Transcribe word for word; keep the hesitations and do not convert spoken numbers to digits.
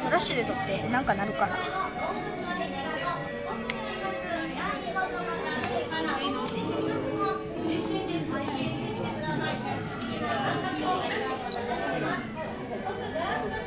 ラッシュで撮ってなんかなるかな。